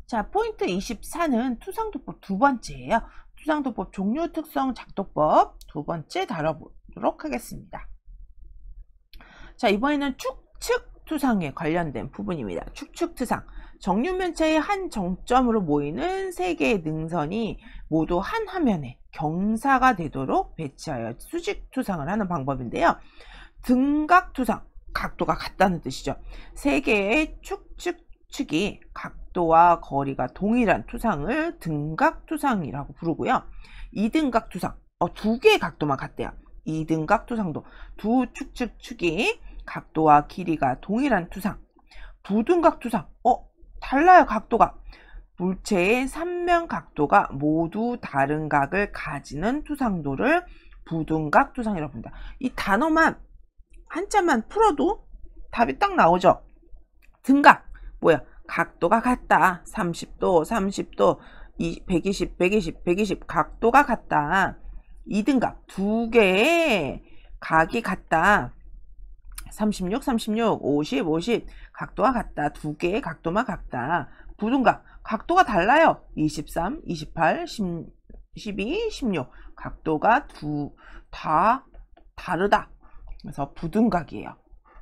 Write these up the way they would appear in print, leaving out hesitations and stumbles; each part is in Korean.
자, 포인트 24는 투상도법 두 번째예요. 투상도법 종류, 특성, 작도법 두 번째 다뤄보도록 하겠습니다. 자, 이번에는 축측 투상에 관련된 부분입니다. 축측 투상. 정육면체의 한 정점으로 모이는 세 개의 능선이 모두 한 화면에 경사가 되도록 배치하여 수직 투상을 하는 방법인데요. 등각 투상, 각도가 같다는 뜻이죠. 세 개의 축이 각도와 거리가 동일한 투상을 등각 투상이라고 부르고요. 이등각 투상, 두 개의 각도만 같대요. 이등각 투상도 두 축이 각도와 길이가 동일한 투상. 부등각 투상, 달라요. 각도가. 물체의 삼면 각도가 모두 다른 각을 가지는 투상도를 부등각 투상이라고 부른다. 이 단어만 한자만 풀어도 답이 딱 나오죠. 등각 뭐야? 각도가 같다. 30도 30도 120 120 120 각도가 같다. 이등각 두 개의 각이 같다. 36 36 50 50 각도가 같다. 두 개의 각도만 같다. 부등각 각도가 달라요. 23 28 12 16 각도가 다 다르다. 그래서 부등각이에요.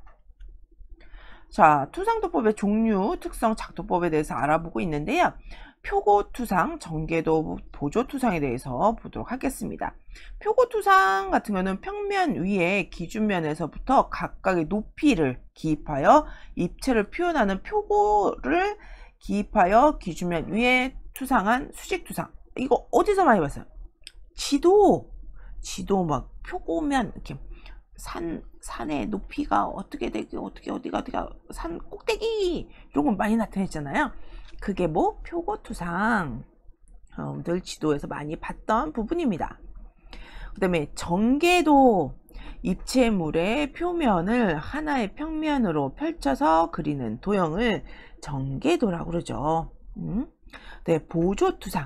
자, 투상도법의 종류, 특성, 작도법에 대해서 알아보고 있는데요. 표고투상, 전개도, 보조투상에 대해서 보도록 하겠습니다. 표고투상 같은 경우는 평면 위에 기준면에서부터 각각의 높이를 기입하여 입체를 표현하는 표고를 기입하여 기준면 위에 투상한 수직투상. 이거 어디서 많이 봤어요? 지도 막 표고면 이렇게 산의 높이가 어떻게 되게 어디가 산 꼭대기 이런 거 많이 나타냈잖아요. 그게 뭐 표고투상, 늘 지도에서 많이 봤던 부분입니다. 그 다음에 전개도, 입체물의 표면을 하나의 평면으로 펼쳐서 그리는 도형을 전개도라고 그러죠. 네, 보조투상,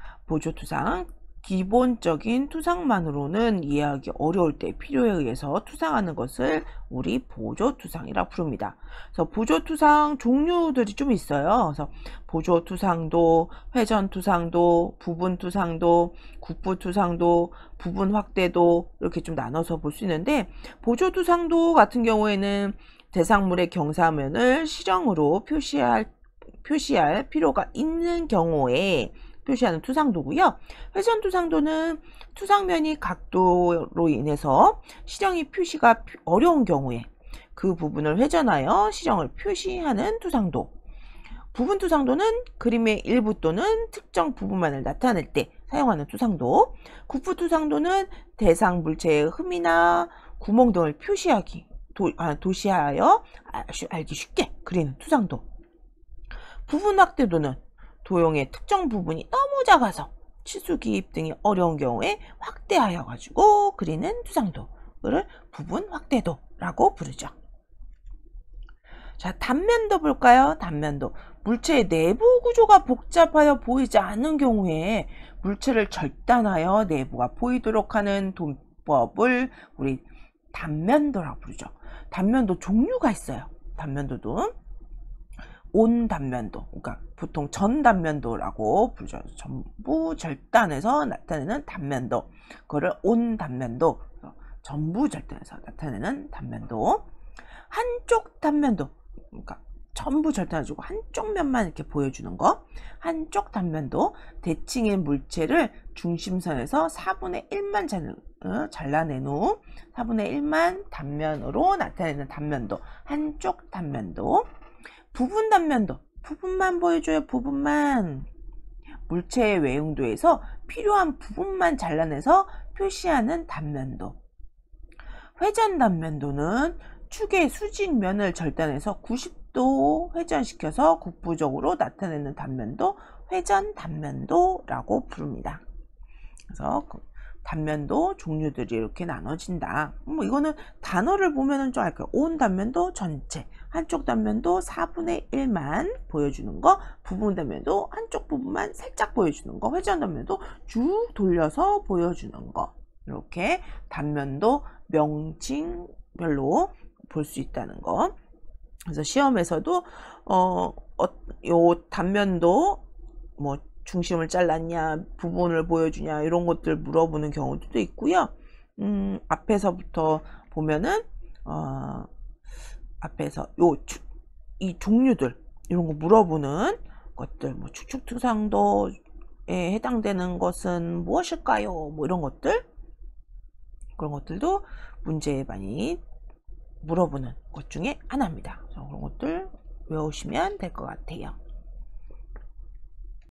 기본적인 투상만으로는 이해하기 어려울 때 필요에 의해서 투상하는 것을 우리 보조투상이라 부릅니다. 그래서 보조투상 종류들이 좀 있어요. 그래서 보조투상도, 회전투상도, 부분투상도, 국부투상도, 부분확대도 이렇게 좀 나눠서 볼 수 있는데, 보조투상도 같은 경우에는 대상물의 경사면을 실형으로 표시할 필요가 있는 경우에 표시하는 투상도고요. 회전투상도는 투상면이 각도로 인해서 실형이 표시가 어려운 경우에 그 부분을 회전하여 실형을 표시하는 투상도. 부분투상도는 그림의 일부 또는 특정 부분만을 나타낼 때 사용하는 투상도. 국부투상도는 대상 물체의 흠이나 구멍 등을 도시하여 알기 쉽게 그리는 투상도. 부분확대도는 도형의 특정 부분이 너무 작아서 치수 기입 등이 어려운 경우에 확대하여 가지고 그리는 투상도를 부분 확대도라고 부르죠. 자, 단면도 볼까요? 단면도. 물체의 내부 구조가 복잡하여 보이지 않는 경우에 물체를 절단하여 내부가 보이도록 하는 도법을 우리 단면도라고 부르죠. 단면도 종류가 있어요. 단면도도 온단면도, 그러니까 보통 전단면도라고 부르죠. 전부 절단해서 나타내는 단면도, 그거를 온단면도, 전부 절단해서 나타내는 단면도. 한쪽 단면도, 그러니까 전부 절단해주고 한쪽 면만 이렇게 보여주는 거. 한쪽 단면도, 대칭의 물체를 중심선에서 4분의 1만 잘라낸 후 4분의 1만 단면으로 나타내는 단면도, 한쪽 단면도. 부분 단면도, 부분만 보여줘요. 부분만. 물체의 외용도에서 필요한 부분만 잘라내서 표시하는 단면도. 회전 단면도는 축의 수직면을 절단해서 90도 회전시켜서 국부적으로 나타내는 단면도 회전 단면도라고 부릅니다. 그래서 단면도 종류들이 이렇게 나눠진다. 이거는 단어를 보면은 좀 알까요? 온 단면도 전체, 한쪽 단면도 4분의 1만 보여주는 거, 부분 단면도 한쪽 부분만 살짝 보여주는 거, 회전 단면도 쭉 돌려서 보여주는 거. 이렇게 단면도 명칭별로 볼 수 있다는 거. 그래서 시험에서도 요 단면도 뭐 중심을 잘랐냐, 부분을 보여주냐 이런 것들 물어보는 경우도 있고요. 앞에서부터 보면은 앞에서 이 종류들 이런 거 물어보는 것들, 뭐 축축투상도에 해당되는 것은 무엇일까요? 뭐 이런 것들, 그런 것들도 문제에 많이 물어보는 것 중에 하나입니다. 그래서 그런 것들 외우시면 될 것 같아요.